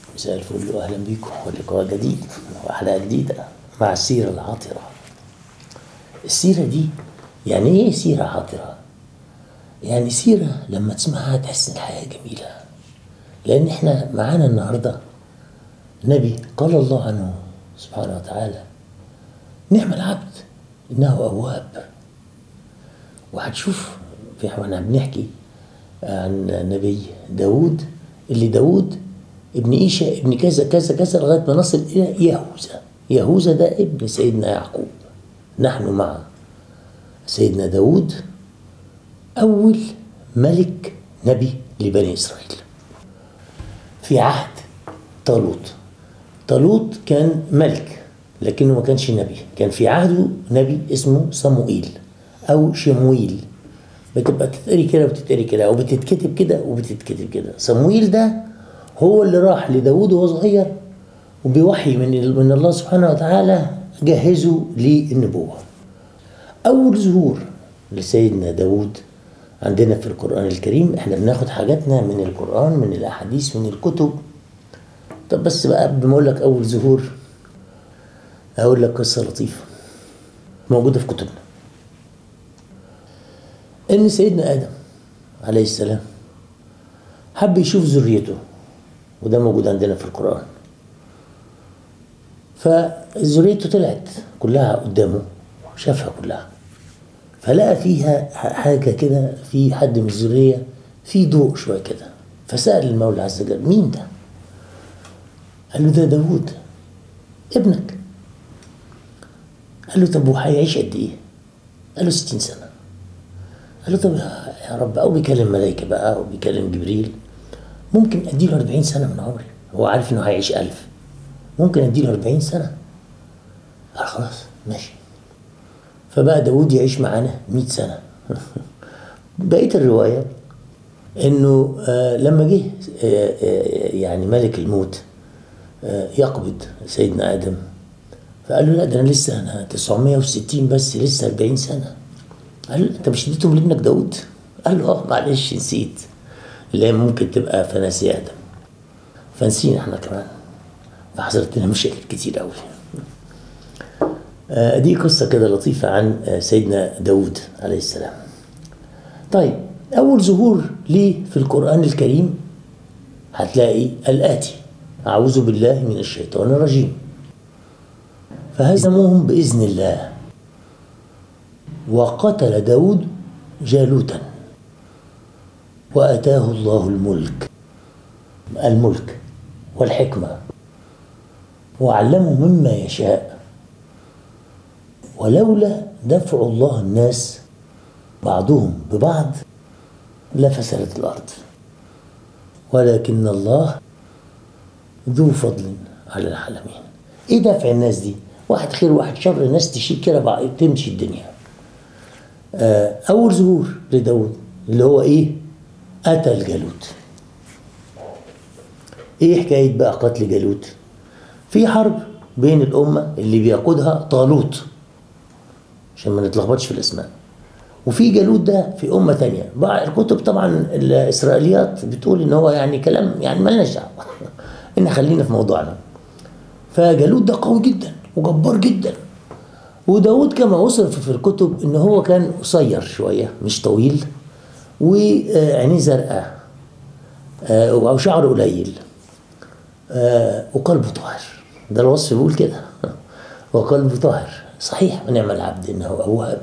مساء الفل واهلا بيكم ولقاء جديد وحلقه جديده مع السيره العاطره. السيره دي يعني ايه سيره عاطره؟ يعني سيره لما تسمعها تحس ان الحياه جميله، لان احنا معانا النهارده نبي قال الله عنه سبحانه وتعالى: نعم العبد انه اواب. وهتشوف احنا بنحكي عن نبي داود، اللي داود ابن إيشا ابن كذا كذا كذا لغاية ما نصل إلى يهوذا. يهوذا ده ابن سيدنا يعقوب. نحن مع سيدنا داود أول ملك نبي لبني إسرائيل في عهد طالوت. طالوت كان ملك لكنه ما كانش نبي، كان في عهده نبي اسمه صموئيل أو شمويل، بتبقى تتقري كده وبتتقري كده أو بتتكتب كده وبتتكتب كده. صموئيل ده هو اللي راح لداود وهو صغير وبوحي من الله سبحانه وتعالى جهزه للنبوة. أول ظهور لسيدنا داود عندنا في القرآن الكريم، احنا بناخد حاجاتنا من القرآن، من الأحاديث، من الكتب. طب بس بقى قبل ما أقول لك أول ظهور أقول لك قصة لطيفة موجودة في كتبنا. إن سيدنا آدم عليه السلام حب يشوف ذريته، وده موجود عندنا في القرآن. فذريته طلعت كلها قدامه، شافها كلها، فلقى فيها حاجة كده، في حد من الذرية في ضوء شوية كده، فسأل المولى عز وجل: مين ده؟ قال له: ده داود ابنك. قال له: طب وهيعيش قد ايه؟ قال له: 60 سنة. قال له: طب يا رب، او بيكلم ملائكة بقى او بيكلم جبريل، ممكن اديله 40 سنة من عمري، هو عارف انه هيعيش 1000، ممكن اديله 40 سنة. قال: خلاص ماشي. فبقى داود يعيش معانا 100 سنة. بقية الرواية انه لما جه يعني ملك الموت يقبض سيدنا آدم، فقال له: لا، ده انا لسه 960 بس، لسه 40 سنة. قال له: انت مش اديتهم لابنك داود؟ قال له: معلش نسيت، اللي هي ممكن تبقى فناسي آدم، فنسينا احنا كمان، فحصلت لنا مشاكل كتير قوي. دي قصة كده لطيفة عن سيدنا داود عليه السلام. طيب، أول ظهور ليه في القرآن الكريم هتلاقي الآتي: أعوذ بالله من الشيطان الرجيم. فهزموهم بإذن الله وقتل داود جالوتا وآتاه الله الملك والحكمة وعلمه مما يشاء ولولا دفع الله الناس بعضهم ببعض لفسدت الأرض ولكن الله ذو فضل على العالمين. ايه دفع الناس دي؟ واحد خير واحد شر، الناس تشيل كده بعض تمشي الدنيا. أول ظهور لداود اللي هو ايه؟ قتل جالوت. ايه حكاية بقى قتل جالوت؟ في حرب بين الأمة اللي بيقودها طالوت عشان ما نتلخبطش في الاسماء، وفي جالوت ده في أمة تانية. بقى الكتب طبعا الإسرائيليات بتقول إن هو يعني كلام يعني مالناش دعوة، إن خلينا في موضوعنا. فجالوت ده قوي جدا وجبار جدا، وداود كما وصف في الكتب إن هو كان قصير شوية مش طويل، وعينيه زرقاء أو شعره قليل وقلبه طاهر. ده الوصف بيقول كده. وقلبه طاهر صحيح، ونعم العبد إنه أواب.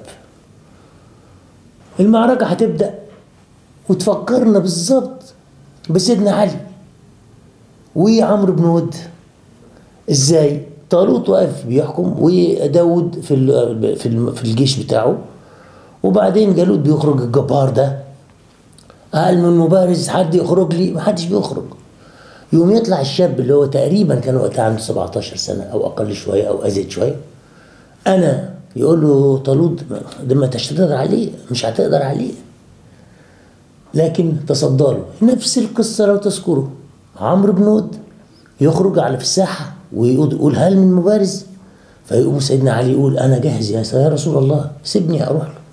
المعركة هتبدأ وتفكرنا بالظبط بسيدنا علي وعمرو بن ود. ازاي؟ طالوت واقف بيحكم وداود في الجيش بتاعه، وبعدين جالوت بيخرج الجبار ده، قال من مبارز حد يخرج لي؟ محدش بيخرج. يوم يطلع الشاب اللي هو تقريبا كان وقتها عنده 17 سنة او اقل شوية او ازيد شوية، انا يقول له طالوت: ده ما تقدر عليه، مش هتقدر عليه. لكن تصدى له. نفس القصة لو تذكروا، عمرو بن ود يخرج على في الساحة ويقول: هل من مبارز؟ فيقوم سيدنا علي يقول: أنا جاهز يا رسول الله، سيبني أروح له.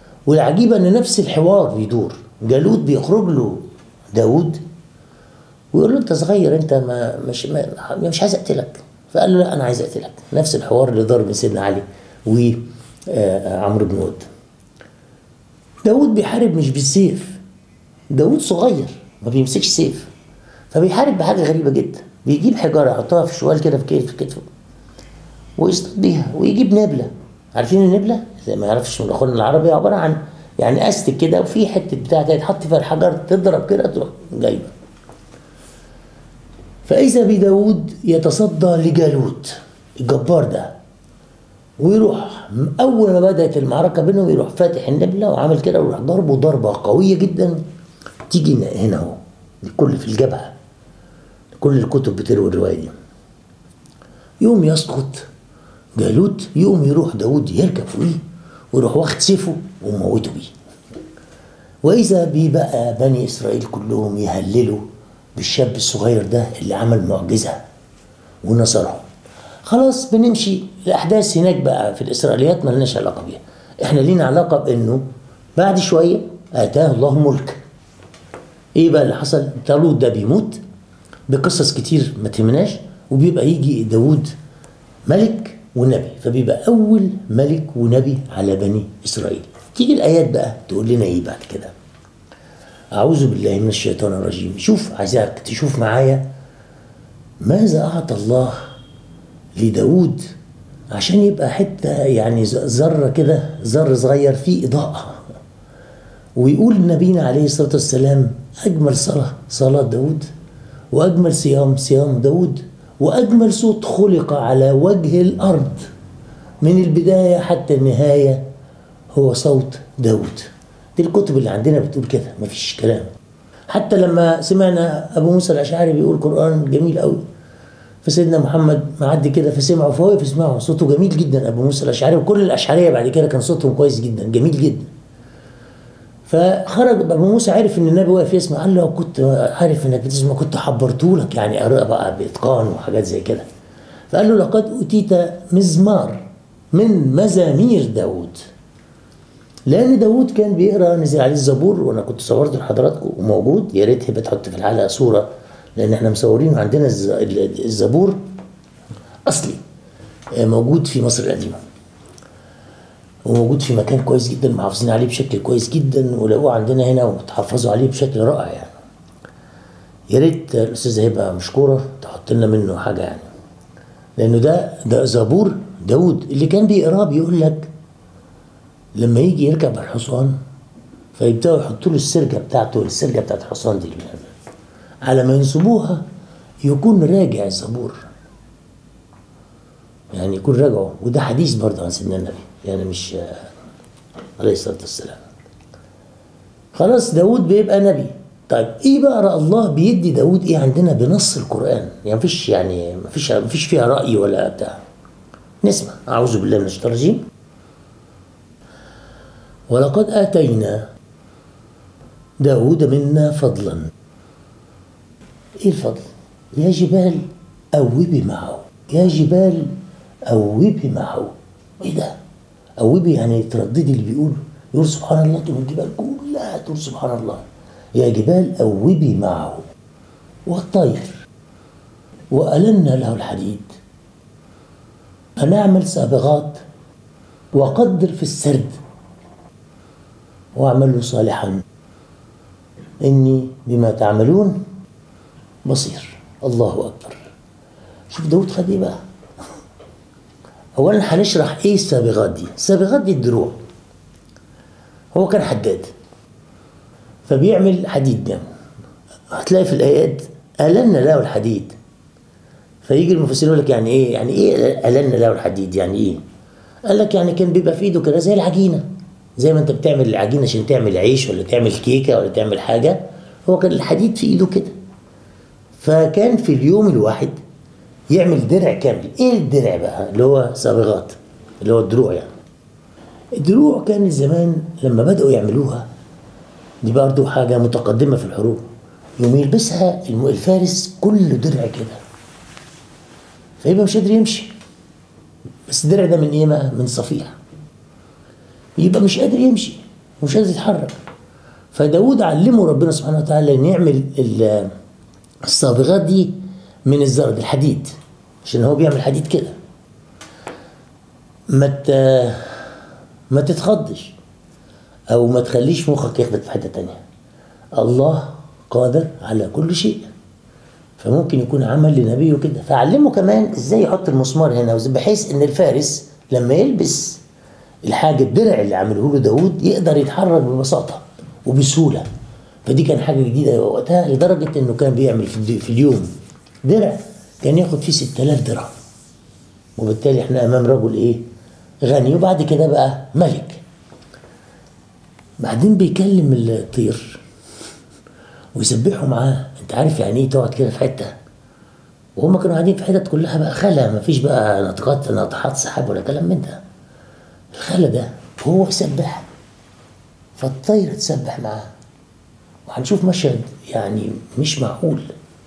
والعجيب أن نفس الحوار بيدور، جالوت بيخرج له داود ويقول له انت صغير، انت مش عايز اقتلك. فقال له لا انا عايز اقتلك. نفس الحوار اللي ضرب سيدنا علي وعمرو بن ود. داود بيحارب مش بالسيف، داود صغير ما بيمسكش سيف، فبيحارب بحاجه غريبه جدا. بيجيب حجاره يحطها في شوال كده في كتفه ويصطاد بيها، ويجيب نبله. عارفين النبله؟ زي ما يعرفش من اخواننا العربي، عباره عن يعني استك كده وفي حته بتاع كده يتحط فيها الحجر، تضرب كده تروح جايبه. فاذا بداود يتصدى لجالوت الجبار ده، ويروح اول ما بدات المعركه بينهم يروح فاتح النبله وعامل كده ويروح ضربه ضربه قويه جدا تيجي هنا اهو، كل في الجبهه. كل الكتب بتروي الروايه دي. يوم يسقط جالوت، يوم يروح داود يركب فوقيه ويروح واخد سيفه وموته بيه. واذا بيه بقى بني اسرائيل كلهم يهللوا بالشاب الصغير ده اللي عمل معجزه ونصرهم. خلاص بنمشي الاحداث هناك بقى في الاسرائيليات ما لناش علاقه بيها، احنا لينا علاقه بانه بعد شويه اتاه الله ملك. ايه بقى اللي حصل؟ طالوت ده بيموت بقصص كتير ما تهمناش، وبيبقى يجي داود ملك ونبي، فبيبقى اول ملك ونبي على بني اسرائيل. تيجي الايات بقى تقول لنا ايه بعد كده؟ اعوذ بالله من الشيطان الرجيم. شوف، عايزك تشوف معايا ماذا اعطى الله لداود عشان يبقى حته يعني ذره كده، ذر صغير فيه اضاءه. ويقول نبينا عليه الصلاه والسلام اجمل صلاه داود، واجمل صيام داود، واجمل صوت خلق على وجه الارض من البدايه حتى النهايه هو صوت داود. دي الكتب اللي عندنا بتقول كده، مفيش كلام. حتى لما سمعنا ابو موسى الاشعري بيقول قران جميل قوي، فسيدنا محمد معدي كده فسمعه، فوقف يسمعه، صوته جميل جدا ابو موسى الاشعري، وكل الاشعريه بعد كده كان صوتهم كويس جدا جميل جدا. فخرج ابو موسى عرف ان النبي واقف يسمع، قال له لو كنت عارف انك بتسمع كنت حبرتهولك، يعني قراءه بقى باتقان وحاجات زي كده. فقال له لقد اوتيت مزمار من مزامير داود. لان داود كان بيقرا، نزل عليه الزبور، وانا كنت صورته لحضراتكم وموجود، يا ريت هبقى تحط في الحلقه صوره، لان احنا مصورين عندنا الزبور اصلي موجود في مصر القديمه، وموجود في مكان كويس جدا، محافظين عليه بشكل كويس جدا، ولقوه عندنا هنا وتحفظوا عليه بشكل رائع يعني. يا ريت الاستاذه هبه مشكوره تحط لنا منه حاجه يعني، لانه ده زبور داود اللي كان بيقراه. بيقول لك لما يجي يركب على الحصان فيبداوا يحطوا له السرجه بتاعت الحصان دي على ما ينصبوها يكون راجع الزبور، يعني يكون راجعه. وده حديث برضه عن سيدنا النبي، يعني مش عليه الصلاه والسلام. خلاص داود بيبقى نبي. طيب ايه بقى الله بيدي داود ايه عندنا بنص القران؟ يعني مفيش فيها راي ولا بتاع. نسمع. اعوذ بالله من الشيطان الرجيم. ولقد اتينا داود منا فضلا. ايه الفضل؟ يا جبال اوبي معه، يا جبال اوبي معه. ايه ده؟ اوبي يعني ترددي اللي يقول سبحان الله، تقول الجبال كلها تقول سبحان الله. يا جبال اوبي معه، والطير وألنا له الحديد، هنعمل سابغات وقدر في السرد واعملوا صالحا إني بما تعملون بصير. الله أكبر. شوف داود خد ايه بقى. أولا هنشرح ايه السابغات دي. السابغات دي الدروع. هو كان حداد فبيعمل حديد ده. هتلاقي في الآيات ألنا له الحديد. فيجي المفسرين يقول لك يعني ايه؟ يعني ايه ألنا له الحديد؟ يعني ايه؟ قال لك يعني كان بيبقى في ايده كده زي العجينه، زي ما انت بتعمل العجينه عشان تعمل عيش ولا تعمل كيكه ولا تعمل حاجه، هو كان الحديد في ايده كده. فكان في اليوم الواحد يعمل درع كامل. ايه الدرع بقى؟ اللي هو صابغات، اللي هو الدروع يعني. الدروع كان زمان لما بدأوا يعملوها، دي برضه حاجه متقدمه في الحروب، يوم يلبسها الفارس كل درع كده فيبقى مش قادر يمشي. بس الدرع ده من ايه بقى؟ من صفيح. يبقى مش قادر يمشي ومش قادر يتحرك. فداود علمه ربنا سبحانه وتعالى ان يعمل الصابغات دي من الزرد الحديد، عشان هو بيعمل حديد كده. ما تتخضش او ما تخليش مخك ياخدك في حته تانية. الله قادر على كل شيء، فممكن يكون عمل لنبيه كده، فعلمه كمان ازاي يحط المسمار هنا، بحيث ان الفارس لما يلبس الحاجه الدرع اللي عمله له داود يقدر يتحرك ببساطه وبسهوله. فدي كان حاجه جديده وقتها، لدرجه انه كان بيعمل في اليوم درع كان ياخد فيه 6000 درهم، وبالتالي احنا امام رجل ايه؟ غني، وبعد كده بقى ملك. بعدين بيكلم الطير ويسبحوا معاه. انت عارف يعني ايه تقعد كده في حته وهم كانوا قاعدين في حتت كلها بقى خلا، مفيش بقى ناطحات سحاب ولا كلام من ده، الخلا ده وهو يسبح، فالطير تسبح معاه. وهنشوف مشهد يعني مش معقول،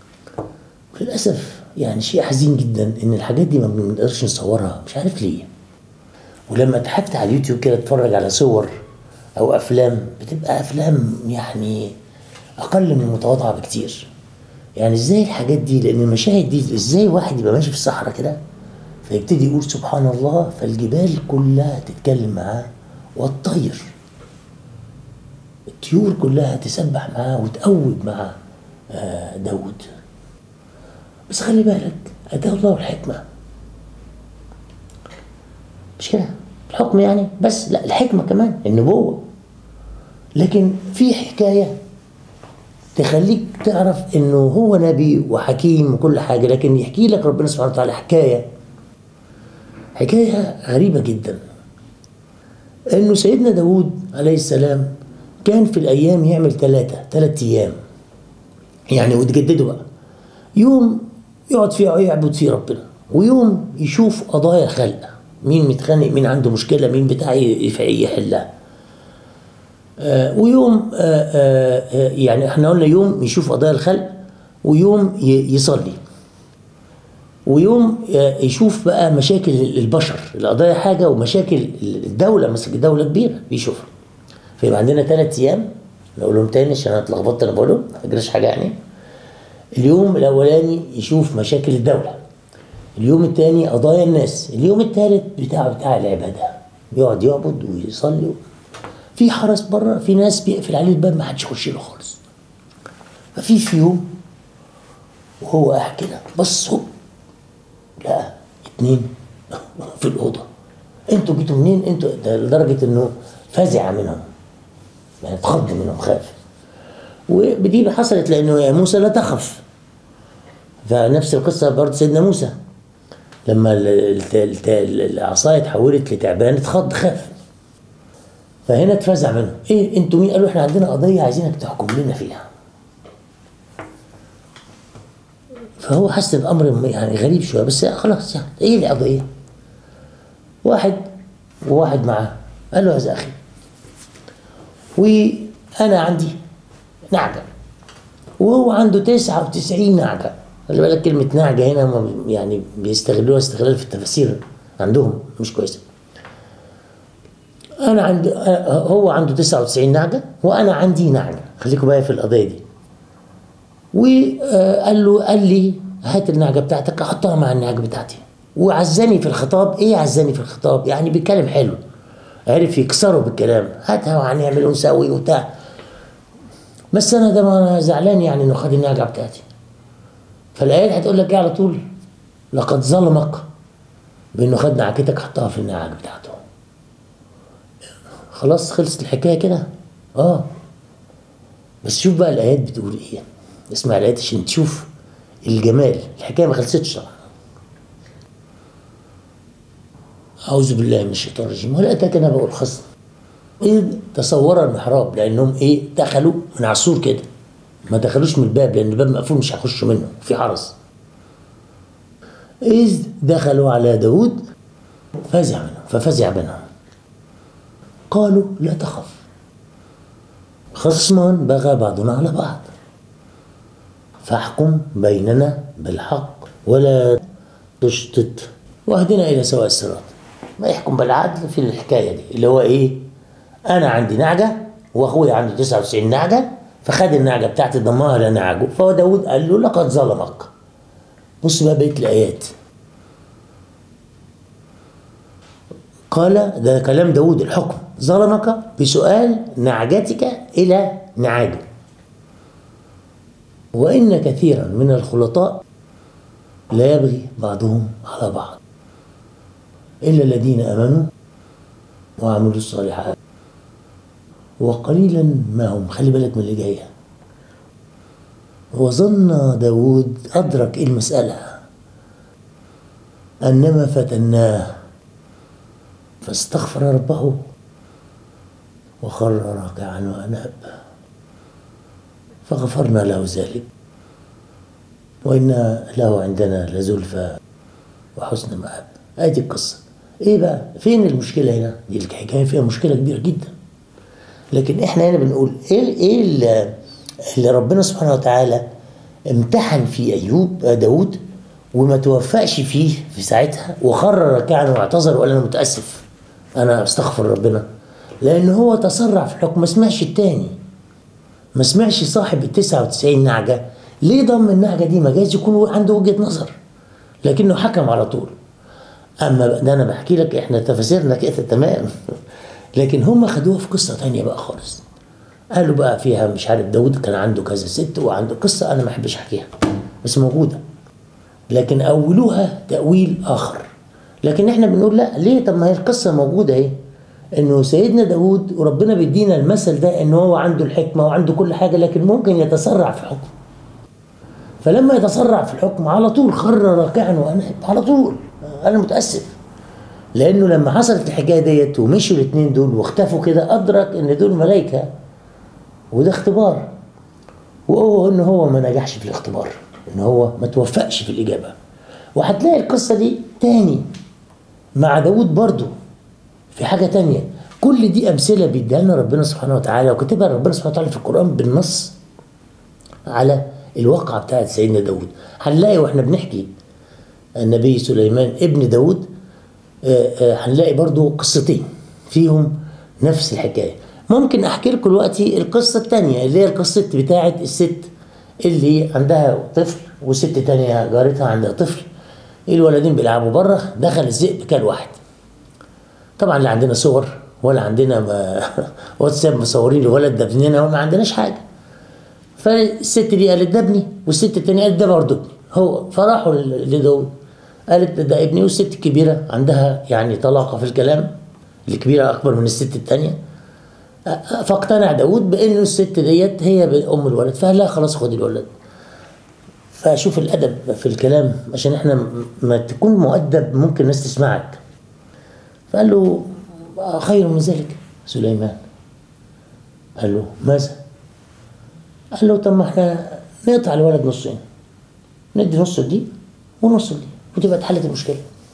للاسف يعني شيء حزين جدا ان الحاجات دي ما بنقدرش نصورها، مش عارف ليه. ولما تحكت على اليوتيوب كده تتفرج على صور او افلام، بتبقى افلام يعني اقل من المتواضعه بكتير. يعني ازاي الحاجات دي؟ لان المشاهد دي ازاي واحد يبقى ماشي في الصحراء كده فيبتدي يقول سبحان الله، فالجبال كلها تتكلم معاه، والطير الطيور كلها تسبح معاه وتقود مع داود. بس خلي بالك اتاه الله الحكمه، مش كده الحكم يعني بس، لا الحكمه كمان النبوه. لكن في حكايه تخليك تعرف انه هو نبي وحكيم وكل حاجه، لكن يحكي لك ربنا سبحانه وتعالى حكايه غريبه جدا. انه سيدنا داود عليه السلام كان في الايام يعمل 3 ايام يعني، وتجددوا بقى. يوم يقعد فيه يعبد فيه ربنا، ويوم يشوف قضايا الخلق، مين متخانق، مين عنده مشكله، مين بتاع يحلها. ويوم يعني احنا قلنا يوم يشوف قضايا الخلق، ويوم يصلي، ويوم يشوف بقى مشاكل البشر، القضايا حاجه ومشاكل الدوله، مثلا دوله كبيره بيشوفها. فيبقى عندنا 3 ايام. نقولهم تاني عشان انا اتلخبطت، انا بقولهم ما اجراش حاجه يعني. اليوم الاولاني يشوف مشاكل الدوله، اليوم الثاني قضايا الناس، اليوم الثالث بتاع العباده، يقعد يعبد ويصلي. في حرس بره، في ناس بيقفل عليه الباب ما حدش يخش له خالص. ففي يوم وهو قاعد كده بص لقى 2 في الاوضه. انتوا جيتوا منين؟ انتوا ده، لدرجه انه فزع منهم، يعني اتخض منهم، خاف. ودي حصلت لانه يا موسى لا تخف. فنفس القصه برضه سيدنا موسى لما العصايه اتحولت لتعبان اتخض، خاف. فهنا اتفزع منهم. ايه انتوا مين؟ قالوا احنا عندنا قضيه عايزينك تحكم لنا فيها. فهو حس الامر يعني غريب شويه، بس خلاص يعني ايه القضيه؟ واحد معاه قال له يا اخي، وانا عندي نعجه وهو عنده 99 نعجه. خلي بالك كلمه نعجه هنا هم يعني بيستغلوها استغلال في التفاسير عندهم مش كويسه. هو عنده 99 نعجه وانا عندي نعجه، خليكم بقى في القضيه دي. قال لي هات النعجه بتاعتك احطها مع النعجه بتاعتي، وعزني في الخطاب. ايه عزني في الخطاب؟ يعني بيتكلم حلو، عرف يكسره بالكلام، هاتها وهنعمل ونسوي وبتاع. بس انا ده ما انا زعلان يعني انه خد النعجه بتاعتي. فالايات هتقول لك ايه على طول؟ لقد ظلمك بانه خد نعجتك حطها في النعجه بتاعته. خلاص خلصت الحكايه كده. بس شوف بقى الايات بتقول ايه، اسمع الايات عشان تشوف الجمال. الحكايه ما خلصتش طبعا. اعوذ بالله من الشيطان الرجيم. ولا اتاك نبأ الخصم اذ تصور المحراب، لانهم ايه؟ دخلوا من على السور كده، ما دخلوش من الباب لان الباب مقفول مش هيخشوا منه، في حرس. اذ دخلوا على داود ففزع منهم قالوا لا تخف خصمان بغى بعضنا على بعض فاحكم بيننا بالحق ولا تشتت واهدنا الى سواء الصراط. ما يحكم بالعدل في الحكايه دي اللي هو ايه؟ انا عندي نعجه واخويا عنده 99 نعجه، فخد النعجة بتاعتي ضمها لنعجه، فهو داود قال له لقد ظلمك. بص بقى بقية الآيات، قال ده كلام داود الحكم، ظلمك بسؤال نعجتك إلى نعاجه، وإن كثيرا من الخلطاء لا يبغي بعضهم على بعض إلا الذين آمنوا وعملوا الصالحات وقليلا ما هم. خلي بالك من اللي جايه. وظن داود، أدرك المسألة، أنما فتناه فاستغفر ربه وخر راكعا وأناب فغفرنا له ذلك وإن له عندنا لزلفى وحسن مآب. ادي القصة. ايه بقى؟ فين المشكلة هنا؟ دي الحكاية فيها مشكلة كبيرة جدا. لكن احنا هنا بنقول ايه اللي ربنا سبحانه وتعالى امتحن في ايوب داود وما توفقش فيه في ساعتها وخر راكعا واعتذر وقال انا متاسف، انا استغفر ربنا، لان هو تسرع في الحكم. ما سمعش التاني، ما سمعش صاحب ال 99 نعجه ليه ضم النعجه دي. ما جايز يكون عنده وجهه نظر، لكنه حكم على طول. اما ده انا بحكي لك احنا تفاسيرنا كده تمام، لكن هم خدوها في قصه تانيه بقى خالص. قالوا بقى فيها مش عارف داود كان عنده كذا ست وعنده قصه انا ما احبش احكيها بس موجوده، لكن اولوها تاويل اخر. لكن احنا بنقول لا، ليه؟ طب ما هي القصه موجوده اهي، انه سيدنا داود وربنا بيدينا المثل ده ان هو عنده الحكمه وعنده كل حاجه، لكن ممكن يتسرع في الحكم. فلما يتسرع في الحكم على طول خر راكعا واناب على طول. انا متاسف، لانه لما حصلت الحكايه ديت ومشوا الاثنين دول واختفوا كده ادرك ان دول ملائكه وده اختبار، وهو ان هو ما نجحش في الاختبار، ان هو ما توفقش في الاجابه. وهتلاقي القصه دي تاني مع داود برضو في حاجه تانيه. كل دي امثله بيديها لنا ربنا سبحانه وتعالى وكتبها ربنا سبحانه وتعالى في القران بالنص على الواقعه بتاعت سيدنا داود. هنلاقي واحنا بنحكي النبي سليمان ابن داود هنلاقي برضو قصتين فيهم نفس الحكايه. ممكن احكي لكم دلوقتي القصه الثانيه اللي هي القصه بتاعه الست اللي عندها طفل وست تانية جارتها عندها طفل، الولدين بيلعبوا بره، دخل الذئب كان واحد. طبعا لا عندنا صور ولا عندنا واتساب مصورين الولد ده ابننا وما عندناش حاجه. فالست دي قالت ده ابني، والست التانية قالت ده برضه ابني هو. فراحوا لداود قالت ده ابني، والست الكبيره عندها يعني طلاقه في الكلام، الكبيره اكبر من الست التانية. فاقتنع داود بانه الست ديت هي ام الولد، فقال لها خلاص خد الولد. فشوف الادب في الكلام عشان احنا ما تكون مؤدب ممكن الناس تسمعك. فقال له خير من ذلك سليمان. قال له ماذا؟ قال له طب ما احنا نقطع الولد نصين، ندي نص دي ونص دي وتبقى اتحلت المشكله.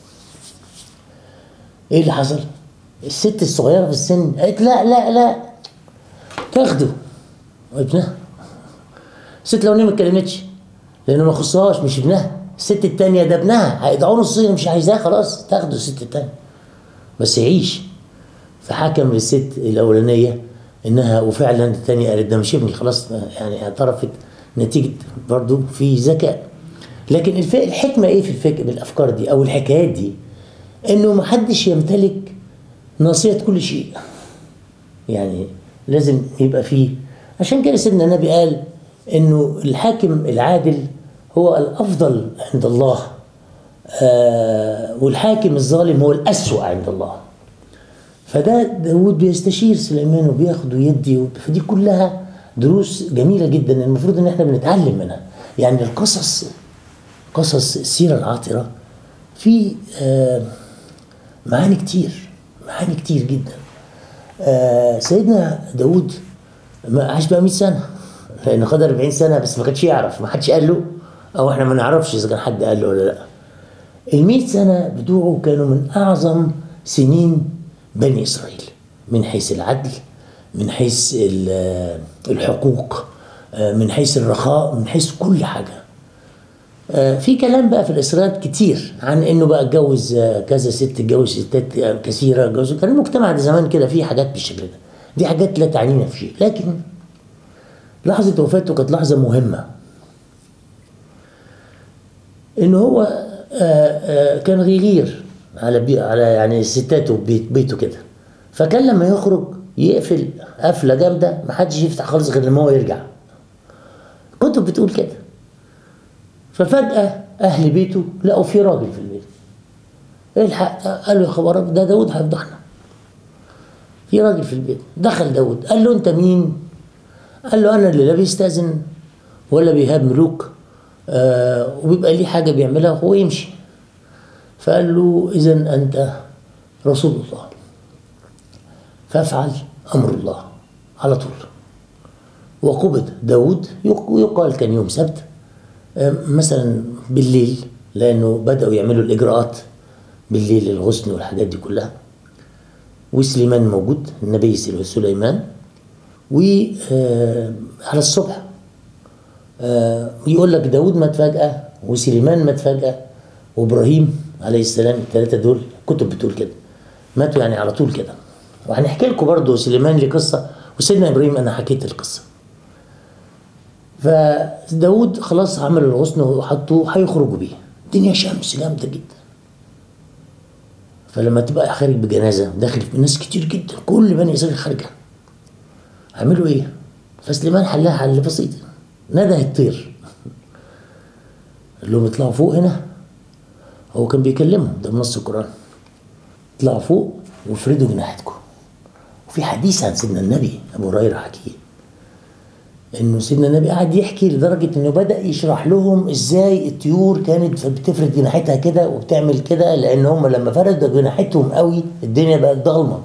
ايه اللي حصل؟ الست الصغيره في السن قالت لا لا لا تاخده ابنها. الست الاولانيه ما اتكلمتش لانه ما يخصهاش، مش ابنها. الست التانية ده ابنها، هيدعوا نصين مش عايزاه خلاص تاخده الست التانية بس يعيش. فحكم للست الاولانيه انها، وفعلا الثانيه قالت ده مش ابني خلاص، يعني اعترفت نتيجه برضو في ذكاء. لكن الحكمه ايه في الفكر بالافكار دي او الحكايات دي؟ انه ما حدش يمتلك ناصيه كل شيء، يعني لازم يبقى فيه. عشان كده سيدنا النبي قال انه الحاكم العادل هو الافضل عند الله، والحاكم الظالم هو الاسوأ عند الله. فده داود بيستشير سليمان وبياخد ويدي، فدي كلها دروس جميلة جدا المفروض ان احنا بنتعلم منها. يعني القصص، قصص السيرة العاطرة في معاني كتير، معاني كتير جدا. سيدنا داود عاش بقى 100 سنة لانه خد 40 سنة بس ما كانش يعرف، ما حدش قال له، او احنا ما نعرفش اذا كان حد قال له ولا لا. ال100 سنة بتوعه كانوا من اعظم سنين بني إسرائيل من حيث العدل، من حيث الحقوق، من حيث الرخاء، من حيث كل حاجة. في كلام بقى في الإسرائيل كتير عن إنه بقى اتجوز كذا ست، اتجوز ستات كثيرة، كان المجتمع ده زمان كده فيه حاجات بالشكل ده. دي حاجات لا تعنينا في شيء، لكن لحظة وفاته كانت لحظة مهمة، إن هو كان غير على يعني ستاته بيته كده، فكان لما يخرج يقفل قفلة جامدة محدش يفتح خالص غير لما هو يرجع. كتب بتقول كده. ففجأة أهل بيته لقوا في راجل في البيت. الحق، قالوا يا خبر ده داود هيفضحنا. في راجل في البيت. دخل داود قال له أنت مين؟ قال له أنا اللي لا بيستأذن ولا بيهاب ملوك، وبيبقى ليه حاجة بيعملها وهو يمشي. فقال له إذن أنت رسول الله، فافعل أمر الله على طول. وقبض داود، يقال كان يوم سبت مثلا بالليل، لأنه بدأوا يعملوا الإجراءات بالليل، الغسل والحاجات دي كلها. وسليمان موجود، النبي سليمان. وعلى الصبح يقول لك داود مات فجأة، وسليمان مات فجأة، وإبراهيم عليه السلام، الثلاثة دول كتب بتقول كده ماتوا يعني على طول كده. وهنحكي لكم برضه سليمان ليه قصة، وسيدنا إبراهيم أنا حكيت القصة. فداود خلاص عمل الغصن وحطوه هيخرجوا بيه، الدنيا شمس جامدة جدا. فلما تبقى خارج بجنازة داخل ناس كتير جدا، كل بني إسرائيل خارجة، عملوا إيه؟ فسليمان حلها حل بسيط، نده الطير قال لهم اطلعوا فوق هنا. هو كان بيكلمهم، ده بنص القرآن، اطلعوا فوق وافردوا جناحتكم. وفي حديث عن سيدنا النبي أبو هريرة حكيه، انه سيدنا النبي قاعد يحكي لدرجه انه بدا يشرح لهم ازاي الطيور كانت بتفرد جناحتها كده وبتعمل كده، لان هم لما فردوا جناحتهم قوي الدنيا بقت ضلمه.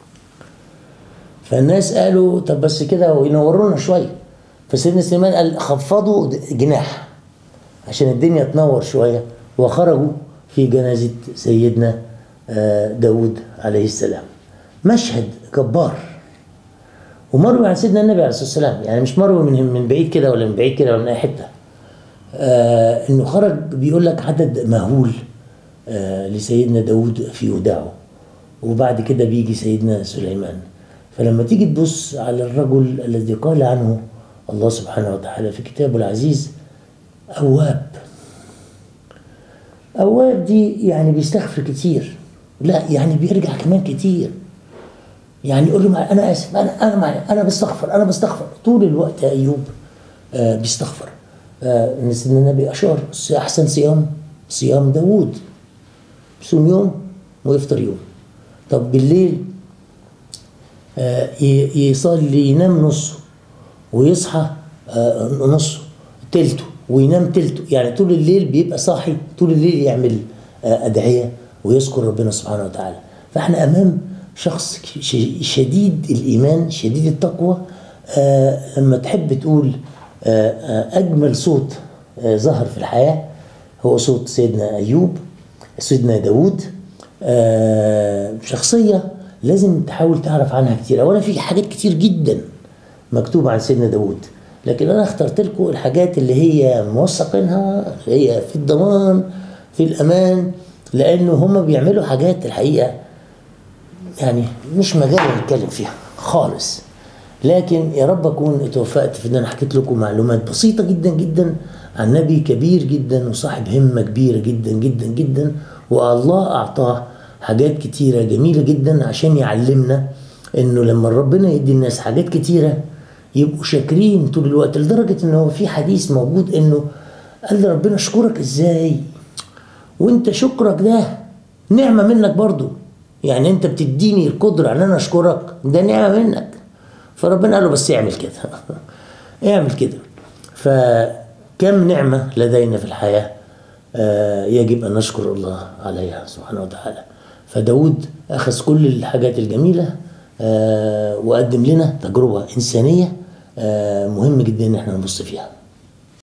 فالناس قالوا طب بس كده وينورونا شويه. فسيدنا سليمان قال خفضوا جناح عشان الدنيا تنور شويه، وخرجوا في جنازه سيدنا داود عليه السلام. مشهد جبار. ومروي عن سيدنا النبي عليه الصلاه والسلام، يعني مش مروي من بعيد كده ولا من بعيد كده ولا من اي حته، انه خرج بيقول لك عدد مهول لسيدنا داود في وداعه، وبعد كده بيجي سيدنا سليمان. فلما تيجي تبص على الرجل الذي قال عنه الله سبحانه وتعالى في كتابه العزيز أواب. أواب دي يعني بيستغفر كتير، لا يعني بيرجع كمان كتير. يعني يقول له انا اسف، انا بستغفر طول الوقت. ايوب بيستغفر. سيدنا النبي اشار احسن صيام داود، يصوم يوم ويفطر يوم. طب بالليل يصلي، ينام نصه ويصحى نصه تلته وينام تلته، يعني طول الليل بيبقى صاحي، طول الليل يعمل ادعيه ويذكر ربنا سبحانه وتعالى. فاحنا امام شخص شديد الإيمان شديد التقوى. لما تحب تقول أجمل صوت ظهر في الحياة هو صوت سيدنا أيوب، سيدنا داود. شخصية لازم تحاول تعرف عنها كتير. أولا في حاجات كتير جدا مكتوبة عن سيدنا داود، لكن أنا اخترت لكم الحاجات اللي هي موثقينها، اللي هي في الضمان في الأمان، لأنه هم بيعملوا حاجات الحقيقة يعني مش مجال نتكلم فيها خالص. لكن يا رب اكون اتوفقت في ان انا حكيت لكم معلومات بسيطه جدا جدا عن نبي كبير جدا وصاحب همه كبيره جدا جدا جدا، والله اعطاه حاجات كتيره جميله جدا عشان يعلمنا انه لما ربنا يدي الناس حاجات كتيره يبقوا شاكرين طول الوقت. لدرجه انه هو في حديث موجود انه قال لي ربنا اشكرك ازاي وانت شكرك ده نعمه منك برضو، يعني انت بتديني القدرة ان انا اشكرك، ده نعمة منك. فربنا قال له بس اعمل كده اعمل كده. فكم نعمة لدينا في الحياة يجب ان نشكر الله عليها سبحانه وتعالى. فداود اخذ كل الحاجات الجميلة وقدم لنا تجربة انسانية مهم جدا ان احنا نبص فيها.